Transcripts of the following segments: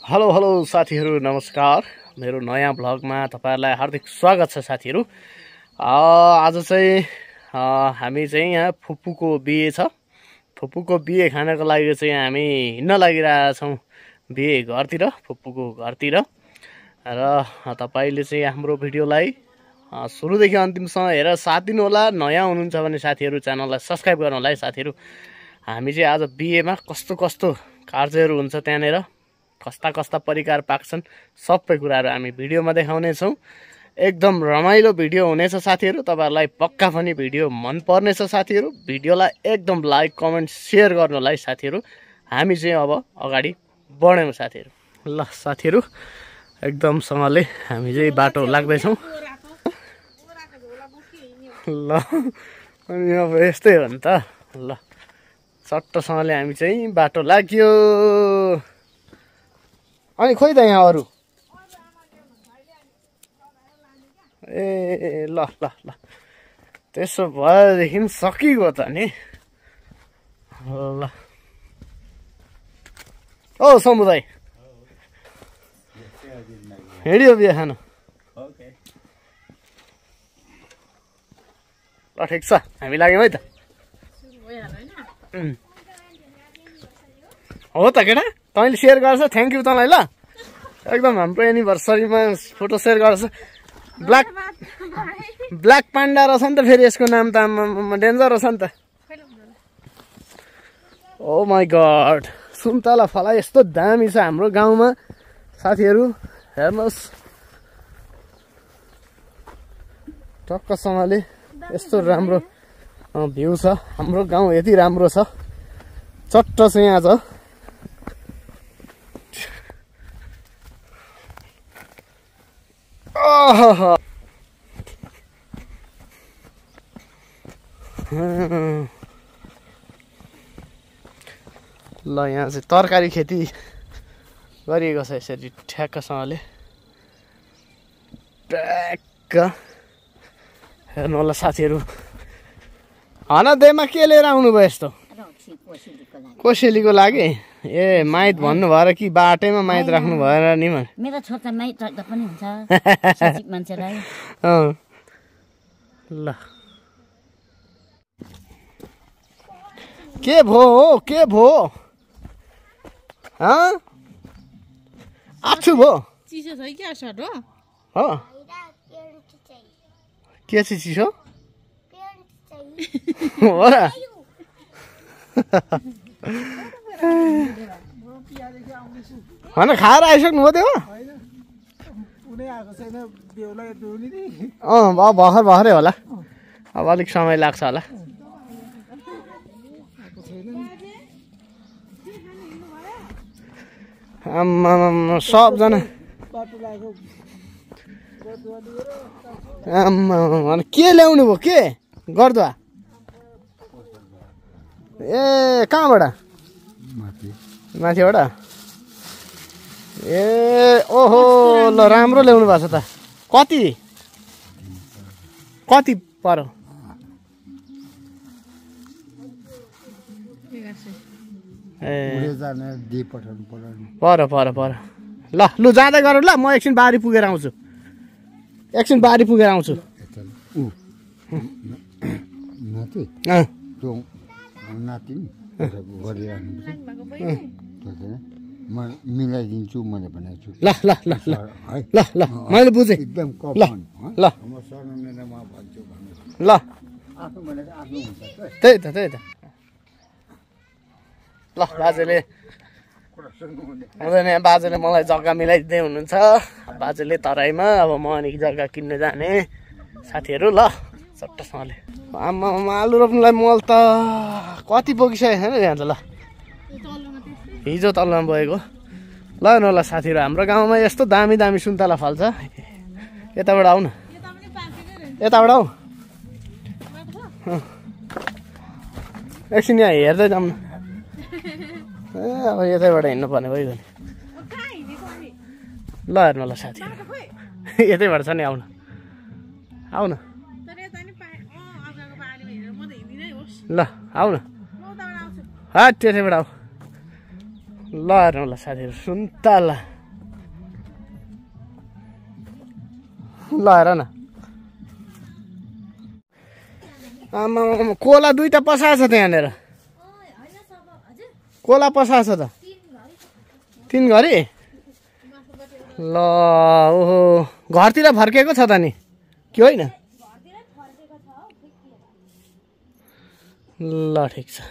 Hello hello साथीहरू नमस्कार। मेरो नयाँ भ्लगमा तपाईहरुलाई हार्दिक स्वागत छ साथीहरू। आज चाहिँ हामी चाहिँ यहाँ फुपूको बिहे छ। फुपूको बिहे खानको लागि चाहिँ हामी हिँड्न लागिरहेका छौँ बिहे घरतिर, फुपूको घरतिर। र तपाईले चाहिँ हाम्रो भिडियोलाई सुरुदेखि अन्तिमसम्म हेरेर साथ दिनु होला। नयाँ हुनुहुन्छ भने साथीहरू च्यानललाई सब्स्क्राइब गर्नु होला है साथीहरू। हामी चाहिँ आज बिहेमा कस्तो कस्तो कार्यहरू हुन्छ, त्यहाँनेर कस्ता कस्ता परिकार पाक्छन्, सबै कुराहरू हामी भिडियोमा देखाउने छौँ। एकदम रमाइलो भिडियो हुनेछ साथीहरू। तपाईहरुलाई पक्का पनि भिडियो मन पर्नेछ साथीहरू। भिडियोलाई एकदम लाइक कमेन्ट शेयर गर्नु होला है साथीहरू। हामी चाहिँ अब अगाडि बढ्यौँ साथीहरू। ल साथीहरू एकदमसँगले हामी चाहिँ बाटो लाग्दैछौँ। ल अनि अब यस्तै हो नि त। ल चट्टसँगले हामी चाहिँ बाटो लाग्यो। अनि खोइ त यहाँ अरू ए ल ल ल त्यसो भएदेखि सकिगयो त नि। ल ओ समुदाय हिँड्यो बिहा खानु। ल ठिक छ हामी लाग्यौँ है त। हो त केटा तैँले सेयर गर्छ, थ्याङ्क यू तँलाई। ल एकदम हाम्रो एनिभर्सरीमा फोटो सेयर गर्छ। ब्ल्याक पान्डा रहेछ नि त फेरि यसको नाम त डेन्जर रहेछ नि त। ओ माई गड सुन्तला फला यस्तो दामी छ हाम्रो गाउँमा साथीहरू। हेर्नुहोस् टक्कसँगले यस्तो राम्रो भ्यू छ। हाम्रो गाउँ यति राम्रो छ। चट्ट चाहिँ यहाँ छ। ल यहाँ चाहिँ तरकारी खेती गरिएको छ यसरी ठ्याक्कसँगले ट्याक्क। हेर्नु होला साथीहरू। देमा के लिएर आउनुभयो यस्तो? कोसेलीको लागि? ए माइत भन्नु भएर कि बाटैमा माइत राख्नु भएर नि? मेरो छोरा माइत राख्दा पनि हुन्छ मान्छेलाई। ल के भो हो के भो आछु भो चिसो छ क्या सर्ट हो? हो के चाहिँ चिसो हो र? होइन खाएर आइसक्नु हो त्यो? भर्खर भर्खरै होला। अब अलिक समय लाग्छ होला। आम्मा सबजना आम्मा के ल्याउनु भयो? के गर्दो? ए कहाँबाट? माथिबाट? ए ओहो ल राम्रो ल्याउनु भएको छ त। कति कति पर्यो? पर पर पर ल लु जाँदै गरौँ। ल म एकछिन बारी पुगेर आउँछु। एकछिन बारी पुगेर आउँछु। मिलाइदिन्छु मैले भनेको छु। ल ल ल ल ल ल मैले बुझेँ। एकदम ल ल ल त्यही त त्यही त। ल बाजेले हुँदैन, यहाँ बाजेले मलाई जग्गा मिलाइदिँदै हुनुहुन्छ। बाजेले तराईमा अब म अनि जग्गा किन्ने जाने साथीहरू। ल चट्टसँगले आम्मा आलु रोप्नुलाई मल त कति बोकिसकेको छैन यहाँ त। ल हिजो तल्लोमा बोकेको। ल न ल साथीहरू हाम्रो गाउँमा यस्तो दामी दामी सुन्तला फल्छ। यताबाट आऊ न, यताबाट आऊ। एकछिन यहाँ हेर्दै जाऊँ न। ए अब यतैबाट हिँड्नु पर्ने भइगयो नि। ल हेर्नु होला साथीहरू यतैबाट छ नि। आउन आउन ल आउन। हा त्यतैबाट आऊ। ल हेर्नु ल साथीहरू सुन्तला ल हेर न आमा कोला दुईटा पसाएको छ त्यहाँनिर कोला पसाएको छ त 3 घरी ल ओहो घरतिर फर्केको छ त नि कि होइन ल ठिक छ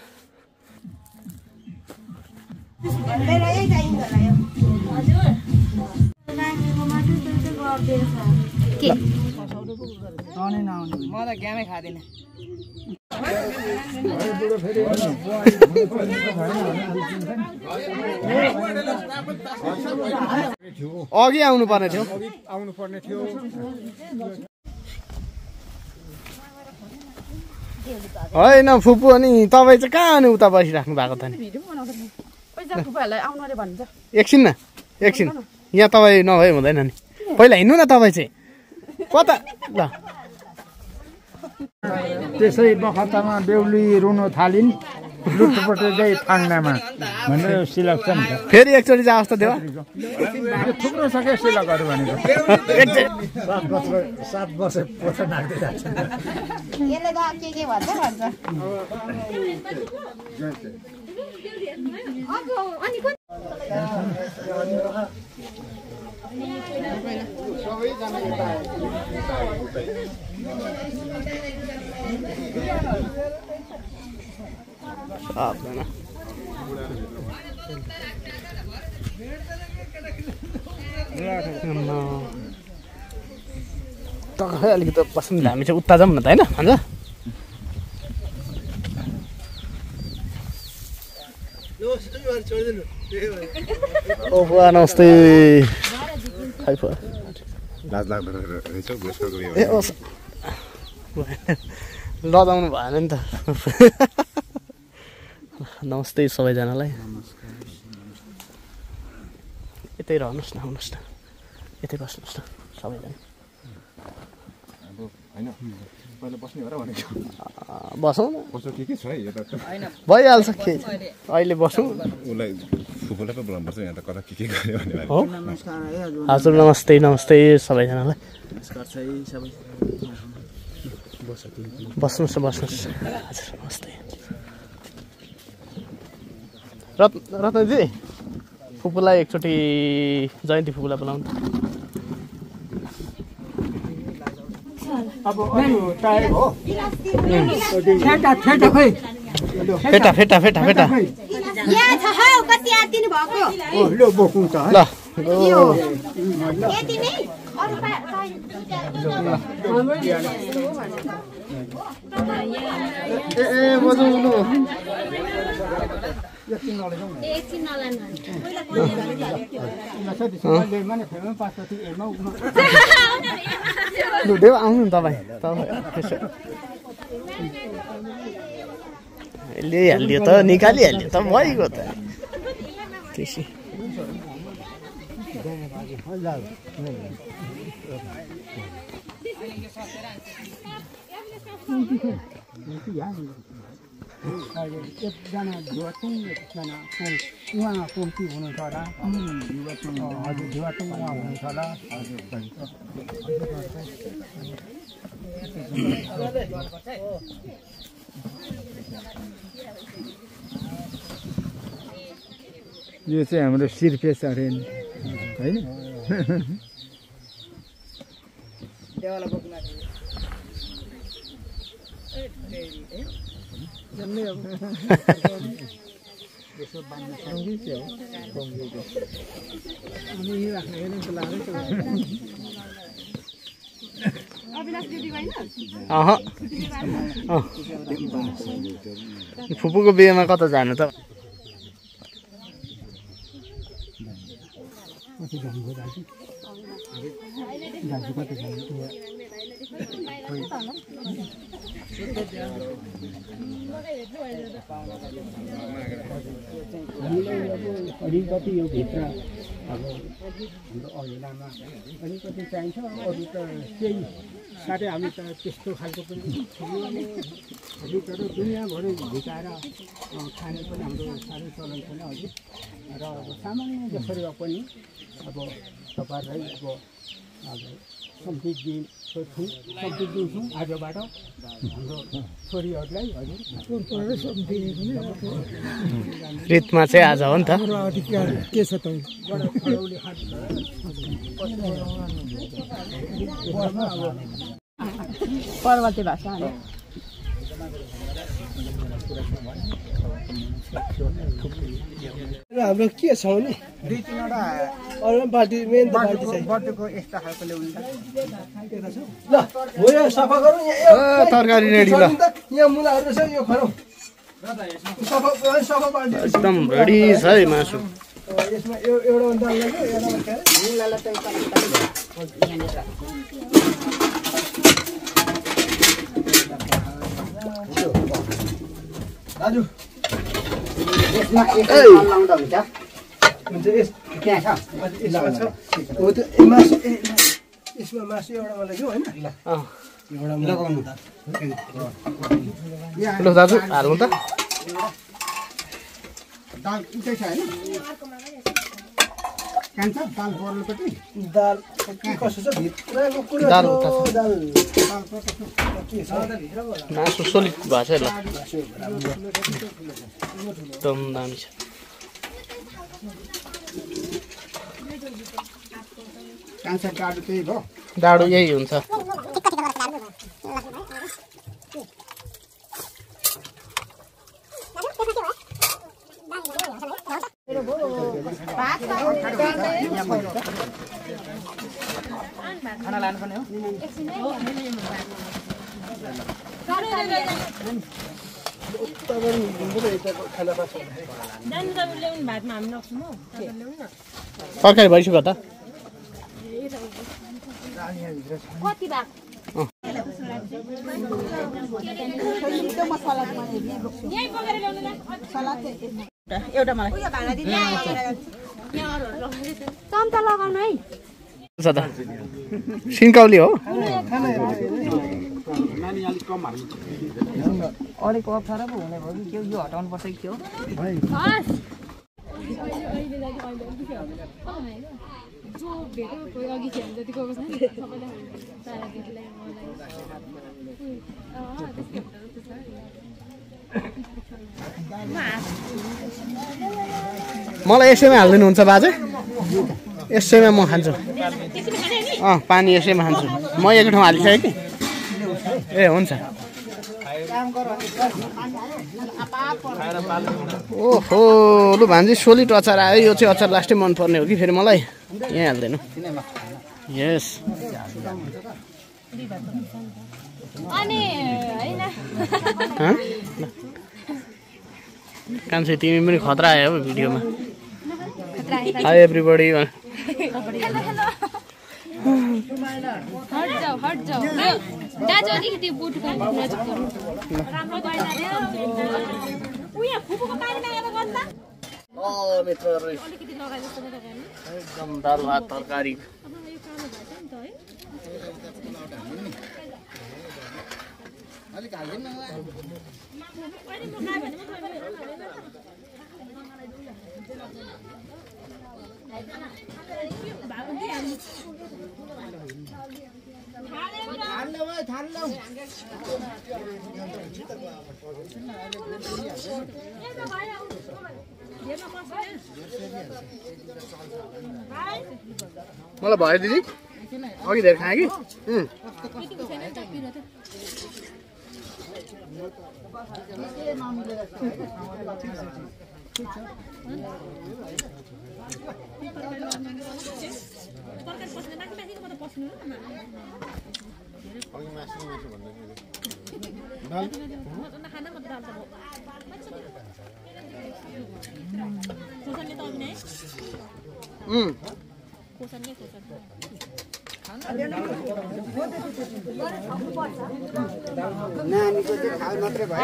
अघि आउनु पर्ने थियो होइन फुपू अनि तपाईँ चाहिँ कहाँ अनि उता बसिराख्नु भएको त नि एकछिन न एकछिन यहाँ तपाईँ नभए हुँदैन नि पहिला हिँड्नु न तपाईँ चाहिँ कता ल त्यसै बखतमा बेहुली रुनु थालिन् लुटपटे गई थाङ्नामा भनेर सिलक छ नि त फेरि एकचोटि चाहिँ अवस्था देऊ थुप्रो छ क्या सिलकहरू भनेको 7 वर्ष पोथो नाग्दै जान्छ अलिकति बस्नु हामी चाहिँ उता जाउँ न त होइन भन्छ नमस्ते लजाउनु भएन नि त नमस्ते सबैजनालाई यतै रहनुहोस् न आउनुहोस् न यतै बस्नुहोस् न सबैजना बसौँ न भइहाल्छ के अहिले बसौँ हजुर नमस्ते नमस्ते सबैजनालाई बस्नुहोस् न बस्नुहोस् हजुर नमस्ते रत्नजी फुपूलाई एकचोटि जयन्ती फुपूलाई बोलाउनु फेटा फेटा फेटा फेटा बजाउनु देऊ आउनु नि तपाईँ ल्याइहाल्यो त निकालिहाल्यो त भइगयो त त्यसै एकजना धुवाटुङ एकजना उहाँ कोम्ती हुनुहुन्छ होला हजुर धुवाटुङ उहाँ हुनुहुन्छ होला यो चाहिँ हाम्रो सिर्फेस अरे होइन फुपूको बिहेमा कता जानु त अलिकति यो भित्र अब हाम्रो अहिलेमा अलिकति चाहिन्छ अरू त केही साथै हामी त त्यस्तो खालको पनि भित्र दुनियाँभरि भिकाएर खाने पनि हाम्रो साह्रै चलन छैन हजुर र अब सामान्य जसरी भए पनि अब तपाईँहरूलाई अब सम्झित दिन्छौँ आजबाट हाम्रो छोरीहरूलाई हजुर रितमा चाहिँ आज हो नि त के छ त पर्वते भाषा हो हाम्रो के छ भने दुई तीनवटा अरू बाल्टी मेन त बाल्टी छ बटुको यस्ता खालको ल्याउनु ल हो यो सफा गरौँ यहाँ तरकारी रेडी ल यहाँ मुलाहरू छ यो खरौँ सफा बाल्टी एकदम रेडी छ है मासु यसमा एउटा दाल लाग्यो दाजु यसमा एक लाउँदा हुन्छ हुन्छ त्यहाँ छ यसमा छ हो त्यो मासु यसमा मासु एउटामा लाग्यो होइन एउटा लगाउनु ल दाजु हाल्नु त दाल उतै छ होइन कान्छ दाल पर्नुपट्टि दाल के कसो छ भित्रको कुरा दाल छ, उता छ। दाल के छ मासु सोलिड भएको छ ल एकदम दामी छ कान्छ डाडु त्यही भयो डाडु यही हुन्छ खाना लानुपर्ने हो तरकारी भइसक्यो त कति भाग एउटा मलाई चम्चा लगाउनु है छ त सिन्कौली हो अलिक अप्ठ्यारो पो हुने भयो कि यो हटाउनु पर्छ कि त्यो मलाई यसैमा हालिदिनुहुन्छ बाजे यसैमा म खान्छु पानी यसैमा खान्छु म एक ठाउँ हालिसकेँ कि ए हुन्छ ओहो लु भान्जी सोलिड अचार आयो यो चाहिँ अचार लास्टै मनपर्ने हो कि फेरि मलाई यहीँ हाल्दैन यस कान्छे तिमी पनि खतरा आयो हो भिडियोमा हाई एभ्रिबडी हट जाऊ दाजु अलिकति बोटु काट्नु नजिक गर्नु राम्रो उयो फुपूको पानीमा आएर गर्नु त मित्रहरु अलिकति लगाए जस्तो लगाएन एकदम दाल भात तरकारी अब यो कालो भएछ नि त है अलिक हाल्दैन अहिले म गाए भने म मलाई भयो दिदी अघि धेरै खाएँ कि नानीको चाहिँ खाल मात्रै भयो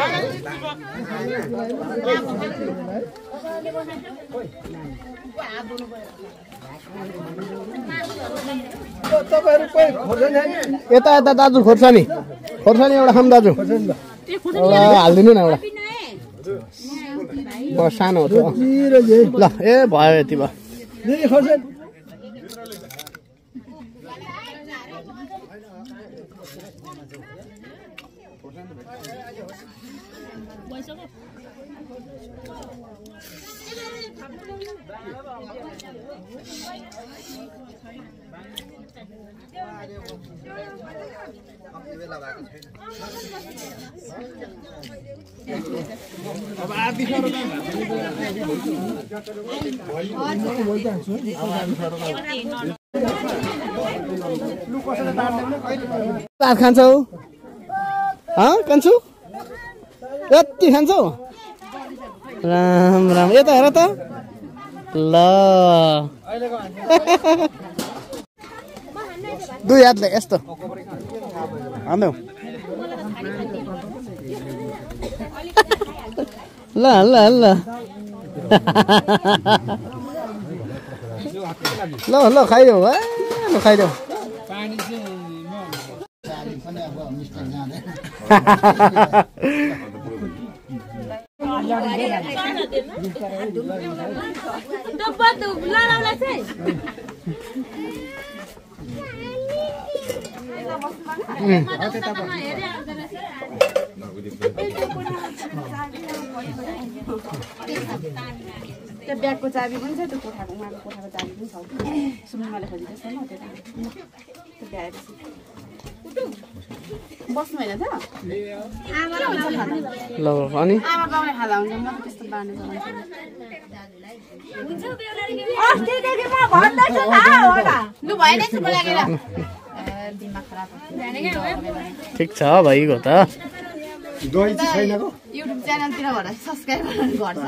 तपाईँहरू कोही खोर्सानी यता यता दाजु खोर्सानी एउटा खाम दाजु एउटा हालिदिनु न एउटा म सानो हो ल ए भयो यति भयो खोर्सानी अब आदि खान्छौ कान्छु यति खान्छौ राम राम यता हेर त ल दुई हातले यस्तो हान्देऊ ल ल ल ल ल खाइदेऊ ल खाइदेऊ त्यो ब्यागको चाबी पनि छ त्यो कोठाको उहाँको कोठाको चाबी पनि छ सुन्नुमाले खोजिँदैछ न त्यो भ्याएपछि बस्नु होइन त ल अनि आमा बाउले खाँदा हुन्छ म त त्यस्तो बाँड्नु लु भएन बोलाएर दिमाग खराब ठिक छ भइगयो त युट्युब च्यानलतिर भएर सब्सक्राइब गर्छ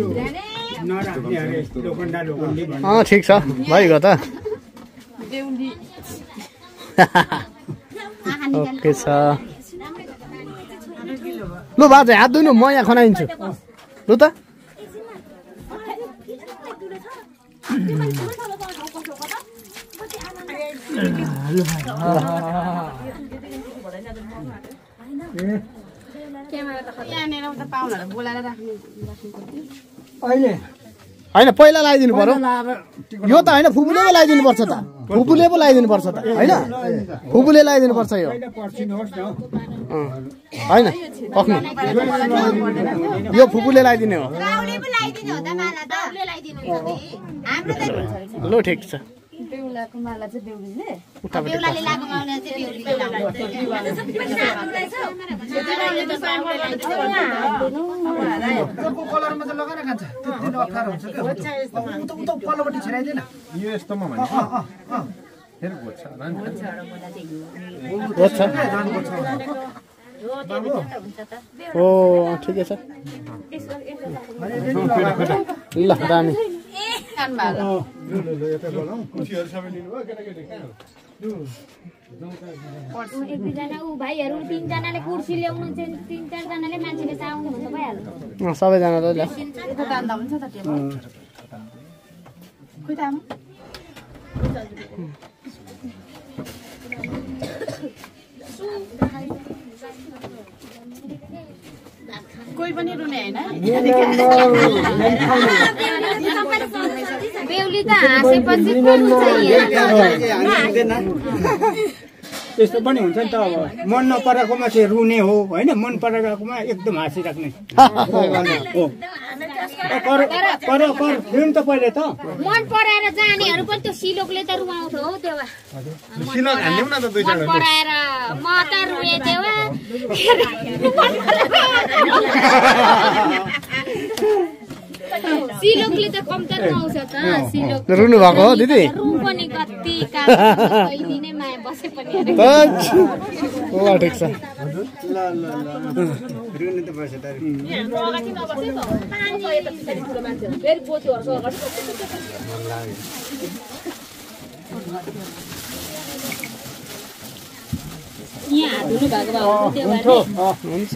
ठिक छ भइगयो त ओके छ लु बाजे हात धुनु म यहाँ खनाइन्छु लु त यहाँनिर उता पाहुनाहरू बोलाएर राख्नु अहिले होइन पहिला लगाइदिनु पर्यो यो त होइन फुपूले पो लगाइदिनु पर्छ त फुपूले पो लगाइदिनु पर्छ त होइन फुपूले लगाइदिनु पर्छ यो होइन पक्नु यो फुपूले लगाइदिने हो लु ठिक छ बेहुलाको माला चाहिँ बेहुलीले बेहुलाले लागेको माला चाहिँ कलरमा त लगाएर खान्छ त्यो अप्ठ्यारो हुन्छ क्या उता पल्लोपट्टि छिराइदिएन यो यस्तोमा भन्छ ओ ठिकै छ ल दामी एकजना ऊ भाइहरू 3 जनाले कुर्सी ल्याउनु चाहिँ 3-4 जनाले मान्छेले चाउनु भन्दा भइहाल्यो सबैजना त ल यता दान्दा हुन्छ त टेबल खोइ त आमा कोही पनि रुने हैन बेहुली त हाँसेपछि त्यस्तो पनि हुन्छ नि त अब मन नपरेकोमा चाहिँ रुने हो होइन मन परेकोमा एकदम हाँसिराख्ने हो फिल्म त पहिले त मन पराएर जानेहरू पनि त्यो सिलोकले त रुवाउँथ्यो हौ त्यो मन पराएर म त रुए त्यो सिलोकले त कम त रुवाउँछ त सिलोक रुनु भएको हो दिदी रु पनि कति कहिले नै माया बसे पनि ठिक छ रुनु त बस्छ त यहाँ हात धुनु भएको भए त्यो भएर हुन्छ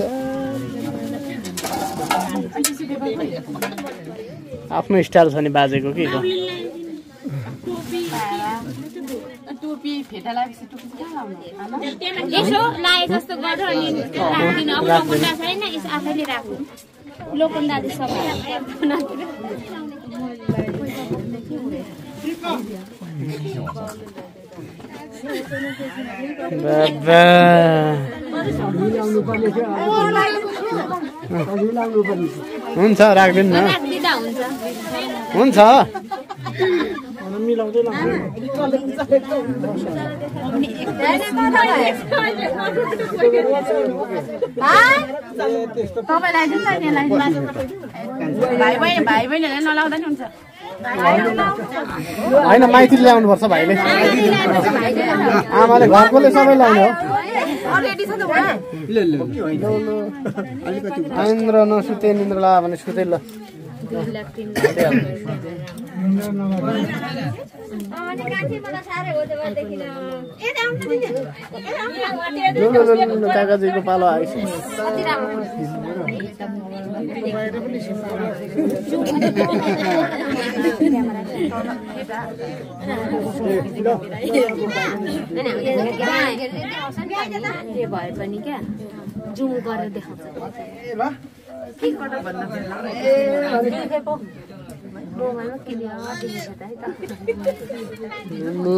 आफ्नो स्टाइल छ नि बाजेको कि टोपी फेटा लागेपछि टोपी कहाँ लाउनु यसो लाए जस्तो गरेर अनि राख्दिनु अब लोकन्दा छैन यस आफैले राख्नु लोकन्दा चाहिँ सबै हुन्छ राख्दिनु न राख्दिँदा हुन्छ तपाईँलाई भाइ बहिनीहरूले नलाउँदा नि हुन्छ होइन माइतीले ल्याउनुपर्छ भाइले आमाले घरकोले सबै लाउने हो निन्द्र नसुते निन्द्र ला भने सुते ल काकाजीको पालो आएछ भए पनि क्या जुम गरेर देखाउँछ ल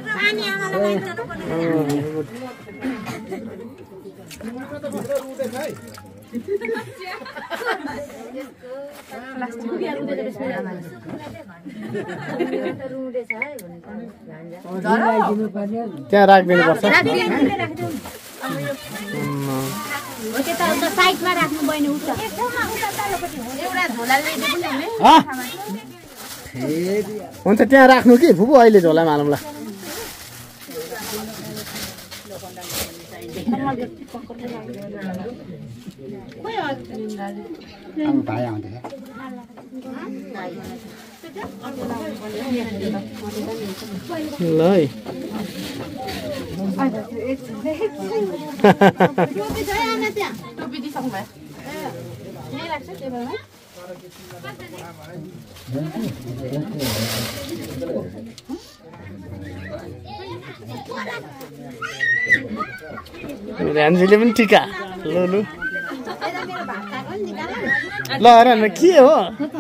त्यहाँ राखिदिनु पर्छ साइडमा राख्नु बहिनी उठ हुन्छ त्यहाँ राख्नु कि फुपू अहिले झोलामा हालौँला भाइ आउँदैछ ल है टोपी दिइसक्नु भयो यही लाग्छ टेबलमा ध्यानजीले पनि टिका लु लु ल हेर के हो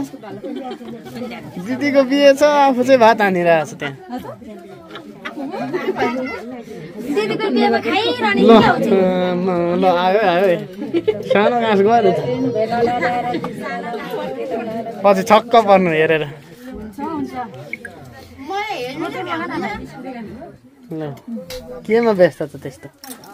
दिदीको बिहे छ आफू चाहिँ भात हानिरहेको छ त्यहाँ ल आयो आयो सानो घाँस गयो नि त पछि छक्क पर्नु हेरेर ल केमा व्यस्त छ त्यस्तो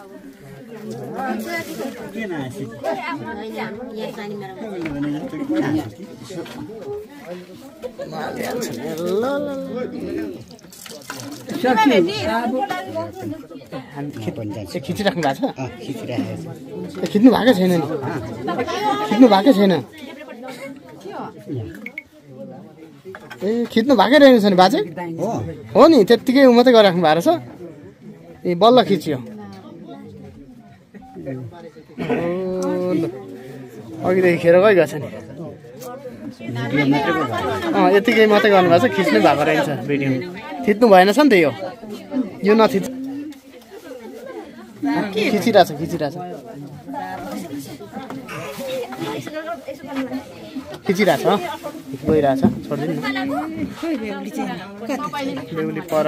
खिचिराख्नु भएको छ खिच्नु भएको छैन नि खिच्नु भएको छैन ए खिच्नु भएकै रहेछ नि बाजे हो नि त्यत्तिकै मात्रै गरिराख्नु भएको रहेछ ए बल्ल खिच्यो अघिदेखि खेर गइगएको छ नि यतिकै मात्रै गर्नुभएको छ खिच्नु भएको रहेछ भिडियो खिच्नु भएन छ नि त यो नखिच खिचिरहेछ खिचिरहेछ गइरहेछ छोडिदिनु बेहुली पर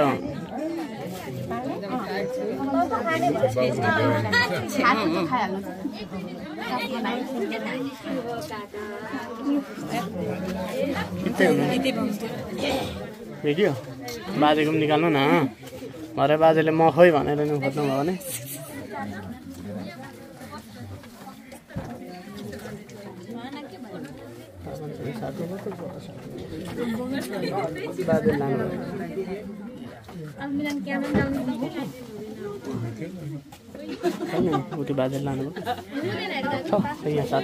भिडियो बाजेको पनि निकाल्नु न भरे बाजेले म खोइ भनेर नि खोज्नु भयो भने बाजे लानु उठी बाजे लानु छ यहाँ साथ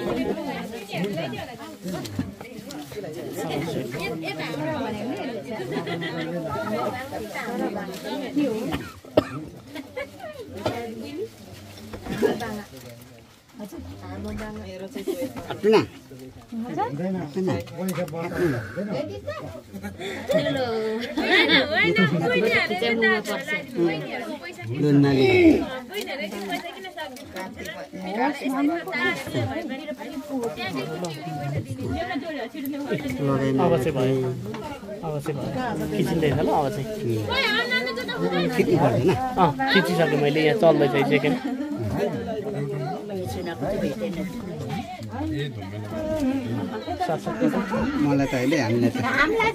खिचिँदैछ ल अब चाहिँ खिचिसकेँ मैले यहाँ चल्दैछ एकछिन मलाई त अहिले हामीलाई त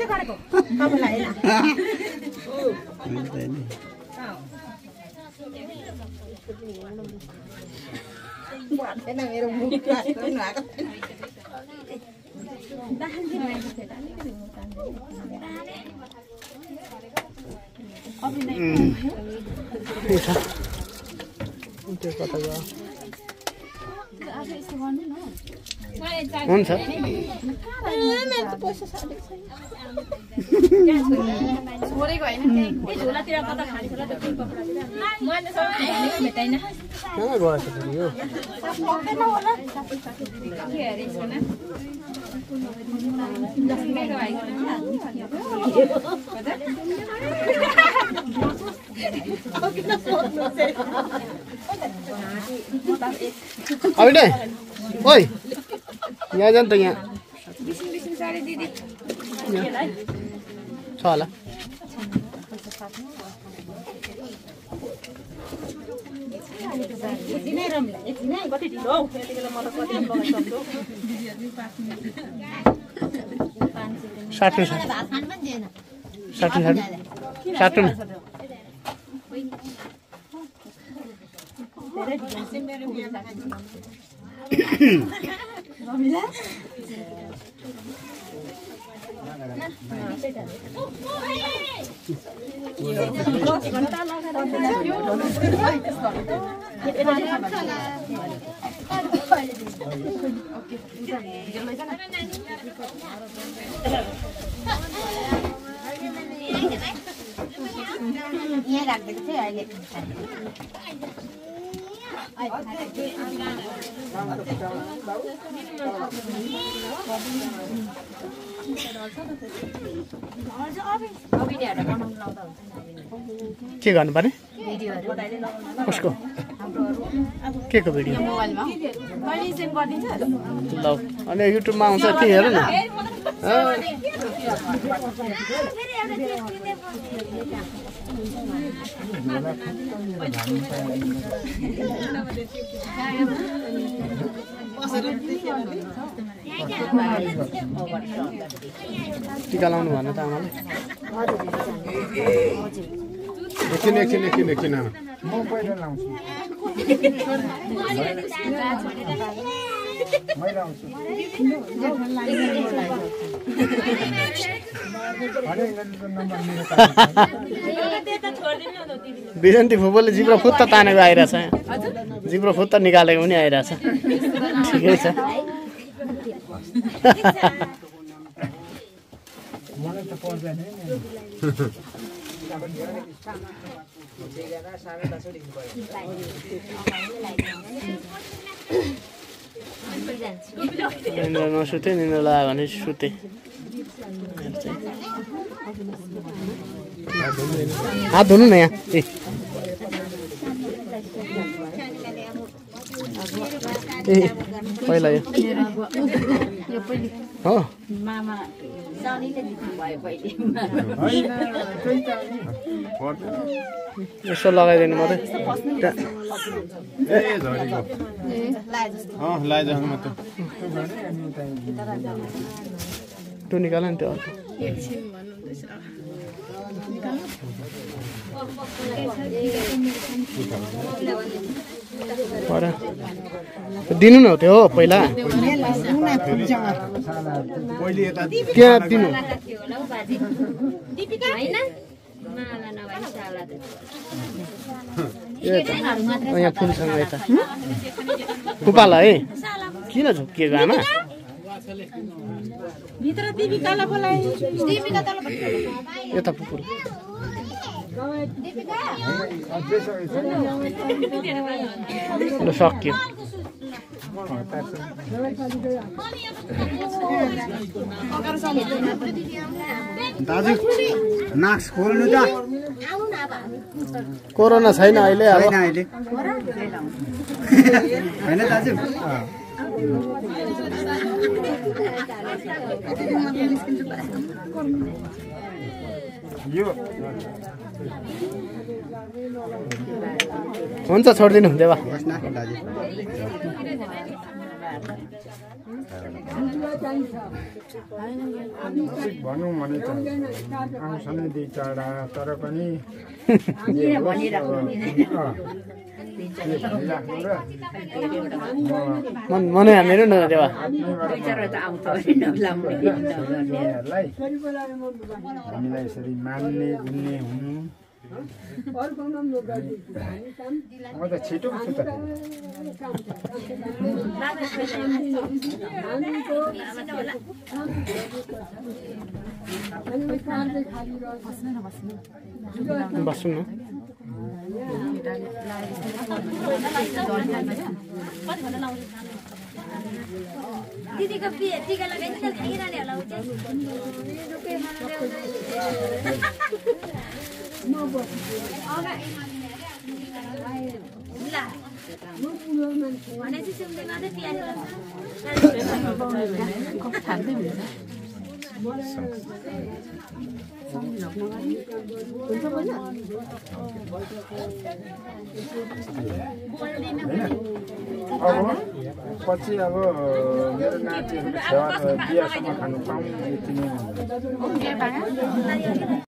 हुन्छ अभिनय ओइ यहाँ जान त यहाँ छ होला साट्नु यहाँ राखिदिएको थिएँ अहिले के गर्नु पर्ने कसको के को भिडियो ल अनि युट्युबमा आउँछ के हेर न टिका लाउनु भन त आमाले एकछिन म पहिला लाउँछु मैले आउँछु बिजन्ती फुपूले जिब्रो फुत्त तानेको आइरहेछ जिब्रो फुत्त निकालेको पनि आइरहेछ ठिकै छ मलाई त पर्दैन निन्द्रा नसुते निन्द्रा लाग्यो भने सुते हात धुनु न यहाँ ए पहिला यो हो यसो लगाइदिनु मात्रै त्यो निकाल नि त्यो दिनु न हो त्यो पहिला त्यहाँ दिनु यहाँ फुलसँग यता फुपाला है किन झुक्किएको आमा भित्र दिपिकालाई बोलाइ दिपिका तल यता पुपुर ल सक्यो दाजु मास्क खोल्नु त कोरोना छैन अहिले अब छैन अहिले हैन दाजु यो हुन्छ छोडिदिनु देवा बस्न दाजु भनौँ भने त आउँछ नै दुई चारवटा तर पनि मनै हामीहरू न देवा हामीलाई यसरी मान्ने गुन्ने हुनु म त छिटो छु त बस्नु न दिदीको टिका लगाइदिन्छ खाइरहने होला उ चाहिँ ल भनेपछि सुन्दै गर्दै तयारी पछि अब मेरो नातिहरू बिहासम्म खानु पाउँ यति नै